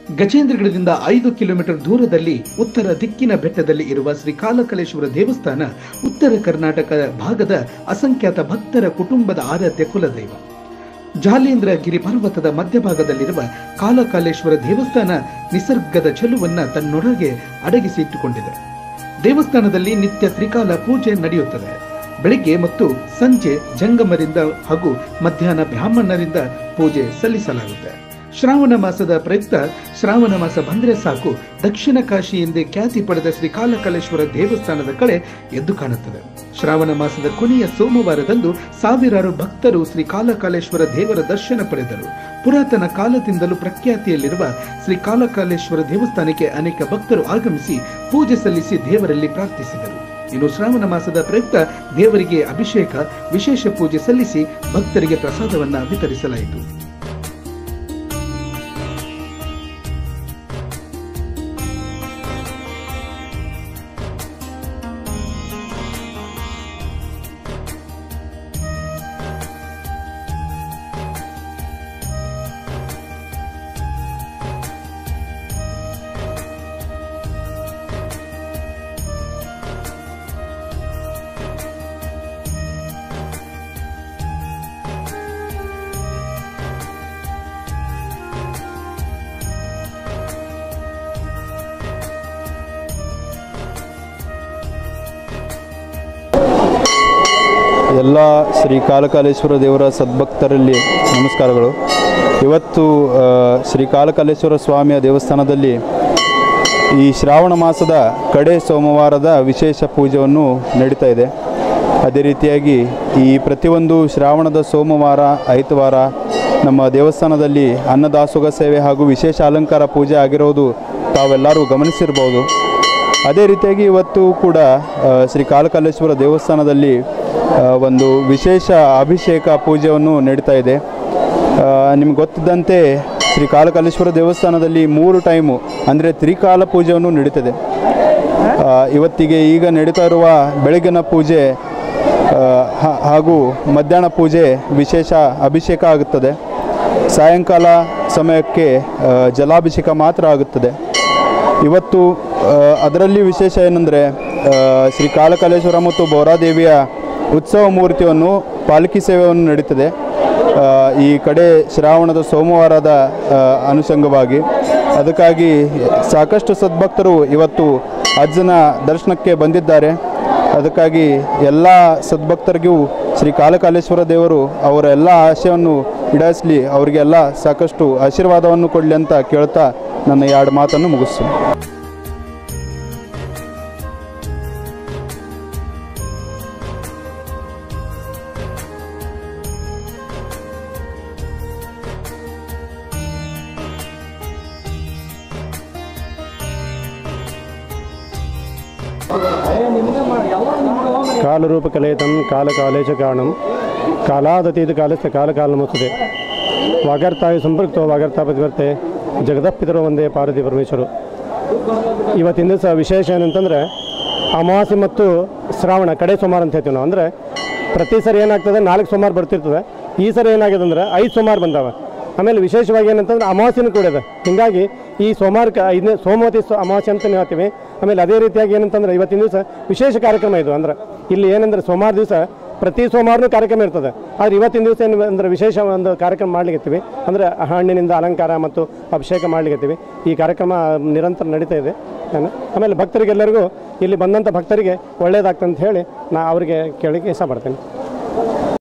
ಗಜೇಂದ್ರಗಡದಿಂದ 5 kilometre ದೂರದಲ್ಲಿ ಉತ್ತರ ದಿಕ್ಕಿನ ಬೆಟ್ಟದಲ್ಲಿ ಇರುವ ಶ್ರೀ ಕಾಲಕಾಲೇಶ್ವರ ದೇವಸ್ಥಾನ ಉತ್ತರ ಕರ್ನಾಟಕ ಭಾಗದ ಅಸಂಖ್ಯಾತ ಭಕ್ತರ ಕುಟುಂಬದ ಆರಾಧ್ಯ ಕುಲದೈವ. ಜಾಲೇಂದ್ರ ಗಿರಿ ಪರ್ವತದ ಮಧ್ಯಭಾಗದಲ್ಲಿರುವ ಕಾಲಕಾಲೇಶ್ವರ ದೇವಸ್ಥಾನ ನಿಸರ್ಗದ ಚೆಲುವನ್ನ ತನ್ನೊಳಗೆ ಅಡಗಿಸಿಟ್ಟುಕೊಂಡಿದೆ. ದೇವಸ್ಥಾನದಲ್ಲಿ ನಿತ್ಯ ತ್ರಿಕಾಲ ಪೂಜೆ ನಡೆಯುತ್ತದೆ. ಬೆಳಿಗ್ಗೆ ಮತ್ತು ಸಂಜೆ ಜಂಗಮರಿಂದ ಹಾಗೂ ಮಧ್ಯಾಹ್ನ ಬ್ರಾಹ್ಮಣರಿಂದ ಪೂಜೆ ಸಲ್ಲಿಸಲಾಗುತ್ತೆ. ಶ್ರಾವಣ ಮಾಸದ ಪ್ರಯುಕ್ತ ಶ್ರಾವಣ ಮಾಸ ಬಂದರೆ ಸಾಕು ದಕ್ಷಿಣ ಕಾಶಿ ಎಂದೇ ಖ್ಯಾತಿ ಪಡೆದ ಶ್ರೀ ಕಾಲಕಾಲೇಶ್ವರ ದೇವಸ್ಥಾನದ ಕಳೆ ಎದ್ದು ಕಾಣುತ್ತದೆ. ಶ್ರಾವಣ ಮಾಸದ ಕೊನೆಯ ಸೋಮವಾರದಂದು ಸಾವಿರಾರು ಭಕ್ತರು ಶ್ರೀ ಕಾಲಕಾಲೇಶ್ವರ ದೇವರ ದರ್ಶನ ಪಡೆದರು. ಪುರಾತನ ಕಾಲದಿಂದಲೂ ಪ್ರಖ್ಯಾತಿಯಲ್ಲಿರುವ ಶ್ರೀ ಕಾಲಕಾಲೇಶ್ವರ ದೇವಸ್ಥಾನಕ್ಕೆ ಅನೇಕ ಭಕ್ತರು ಆಗಮಿಸಿ ಪೂಜೆ ಸಲ್ಲಿಸಿ ದೇವರಲ್ಲಿ ಪ್ರಾರ್ಥಿಸಿದರು. ಇನ್ನು ಶ್ರಾವಣ ಮಾಸದ ಪ್ರಯುಕ್ತ ದೇವರಿಗೆ ಅಭಿಷೇಕ, ವಿಶೇಷ ಪೂಜೆ ಸಲ್ಲಿಸಿ ಭಕ್ತರಿಗೆ ಪ್ರಸಾದವನ್ನ ವಿತರಿಸಲಾಯಿತು. ಎಲ್ಲ ಶ್ರೀ ಕಾಲಕಾಲೇಶ್ವರ ದೇವರ ಸದ್ಭಕ್ತರಲ್ಲಿ ನಮಸ್ಕಾರಗಳು. ಇವತ್ತು ಶ್ರೀ ಕಾಲಕಾಲೇಶ್ವರ ಸ್ವಾಮಿಯ ದೇವಸ್ಥಾನದಲ್ಲಿ ಈ ಶ್ರಾವಣ ಮಾಸದ ಕಡೆ ಸೋಮವಾರದ ವಿಶೇಷ ಪೂಜೆಯನ್ನು ನಡೀತಾ ಇದೆ. ಅದೇ ರೀತಿಯಾಗಿ ಈ ಪ್ರತಿಯೊಂದು ಶ್ರಾವಣದ ಸೋಮವಾರ, ಐತವಾರ ನಮ್ಮ ದೇವಸ್ಥಾನದಲ್ಲಿ ಅನ್ನದಾಸೋಹ ಸೇವೆ ಹಾಗೂ ವಿಶೇಷ ಅಲಂಕಾರ ಪೂಜೆ ಆಗಿರೋದು ತಾವೆಲ್ಲರೂ ಗಮನಿಸಿರ್ಬೋದು. ಅದೇ ರೀತಿಯಾಗಿ ಇವತ್ತು ಕೂಡ ಶ್ರೀ ಕಾಲಕಾಲೇಶ್ವರ ದೇವಸ್ಥಾನದಲ್ಲಿ ಒಂದು ವಿಶೇಷ ಅಭಿಷೇಕ ಪೂಜೆಯನ್ನು ನಡೀತಾ ಇದೆ. ನಿಮ್ಗೆ ಗೊತ್ತಿದ್ದಂತೆ ಶ್ರೀ ಕಾಲಕಾಲೇಶ್ವರ ದೇವಸ್ಥಾನದಲ್ಲಿ 3 ಟೈಮು ಅಂದರೆ ತ್ರಿಕಾಲ ಪೂಜೆಯನ್ನು ನಡೀತದೆ. ಇವತ್ತಿಗೆ ಈಗ ನಡೀತಾ ಇರುವ ಬೆಳಗಿನ ಪೂಜೆ ಹಾಗೂ ಮಧ್ಯಾಹ್ನ ಪೂಜೆ ವಿಶೇಷ ಅಭಿಷೇಕ ಆಗುತ್ತದೆ. ಸಾಯಂಕಾಲ ಸಮಯಕ್ಕೆ ಜಲಾಭಿಷೇಕ ಮಾತ್ರ ಆಗುತ್ತದೆ. ಇವತ್ತು ಅದರಲ್ಲಿ ವಿಶೇಷ ಏನಂದರೆ ಶ್ರೀ ಕಾಲಕಾಲೇಶ್ವರ ಮತ್ತು ಬೋರಾದೇವಿಯ ಉತ್ಸವ ಮೂರ್ತಿಯನ್ನು ಪಾಲಕಿ ಸೇವೆಯನ್ನು ನಡೀತದೆ ಈ ಕಡೆ ಶ್ರಾವಣದ ಸೋಮವಾರದ ಅನುಷಂಗವಾಗಿ. ಅದಕ್ಕಾಗಿ ಸಾಕಷ್ಟು ಸದ್ಭಕ್ತರು ಇವತ್ತು ಅಜ್ಜನ ದರ್ಶನಕ್ಕೆ ಬಂದಿದ್ದಾರೆ. ಅದಕ್ಕಾಗಿ ಎಲ್ಲ ಸದ್ಭಕ್ತರಿಗೂ ಶ್ರೀ ಕಾಲಕಾಲೇಶ್ವರ ದೇವರು ಅವರ ಎಲ್ಲ ಆಶಯವನ್ನು ಈಡೇರಿಸಲಿ, ಅವರಿಗೆಲ್ಲ ಸಾಕಷ್ಟು ಆಶೀರ್ವಾದವನ್ನು ಕೊಡಲಿ ಅಂತ ಕೇಳ್ತಾ ನನ್ನ 2 ಮಾತನ್ನು ಮುಗಿಸ್ತೀನಿ. ಕಾಲರೂಪಕಲೇತಂ ಕಾಲಕಾಲೇಶ ಕಾರಣಂ ಕಾಲಾದತೀತ ಕಾಲಸ್ಥ ಕಾಲಕಾಲನಮುತ್ತದೆ ವಾಗರ್ತಾಯ ಸಂಪೃಕ್ತೋ ವಾಗರ್ತಾ ಪ್ರತಿವರ್ತೆ ಜಗದಪ್ಪಿತರೋ ಒಂದೇ ಪಾರ್ವತಿ ಪರಮೇಶ್ವರು. ಇವತ್ತಿನ ದಿವಸ ವಿಶೇಷ ಏನಂತಂದರೆ ಅಮಾವಾಸ್ಯೆ ಮತ್ತು ಶ್ರಾವಣ ಕಡೆ ಸೋಮವಾರ ಅಂತ ಹೇಳ್ತೀವಿ ನಾವು. ಅಂದರೆ ಪ್ರತಿ ಸರಿ ಏನಾಗ್ತದೆ 4 ಸೋಮವಾರ ಬರ್ತಿರ್ತದೆ. ಈ ಸರಿ ಏನಾಗಿದೆ ಅಂದರೆ 5 ಸೋಮವಾರ ಬಂದಾವೆ. ಆಮೇಲೆ ವಿಶೇಷವಾಗಿ ಏನಂತಂದ್ರೆ ಅಮಾವಾಸ್ಯೆನೂ ಕೂಡ ಇದೆ. ಹೀಗಾಗಿ ಈ ಸೋಮವಾರಕ್ಕೆ 5ನೇ ಸೋಮವತಿ ಅಮಾವಾಸ್ಯೆ ಅಂತಲೇ ಹೇಳ್ತೀವಿ. ಆಮೇಲೆ ಅದೇ ರೀತಿಯಾಗಿ ಏನಂತಂದರೆ ಇವತ್ತಿನ ದಿವಸ ವಿಶೇಷ ಕಾರ್ಯಕ್ರಮ ಇದು. ಅಂದರೆ ಇಲ್ಲಿ ಏನಂದರೆ ಸೋಮವಾರ ದಿವಸ ಪ್ರತಿ ಸೋಮವಾರನೂ ಕಾರ್ಯಕ್ರಮ ಇರ್ತದೆ. ಆದರೆ ಇವತ್ತಿನ ದಿವಸ ಏನು ಅಂದರೆ ವಿಶೇಷ ಒಂದು ಕಾರ್ಯಕ್ರಮ ಮಾಡ್ಲಿಕ್ಕೆ ಅಂದರೆ ಹಣ್ಣಿನಿಂದ ಅಲಂಕಾರ ಮತ್ತು ಅಭಿಷೇಕ ಮಾಡ್ಲಿಕ್ಕೆ ಈ ಕಾರ್ಯಕ್ರಮ ನಿರಂತರ ನಡೀತಾ ಇದೆ. ಆಮೇಲೆ ಭಕ್ತರಿಗೆಲ್ಲರಿಗೂ ಇಲ್ಲಿ ಬಂದಂಥ ಭಕ್ತರಿಗೆ ಒಳ್ಳೆಯದಾಗ್ತಂತ ಹೇಳಿ ನಾ ಅವರಿಗೆ ಕೇಳಲಿಕ್ಕೆ ಇಷ್ಟಪಡ್ತೇನೆ.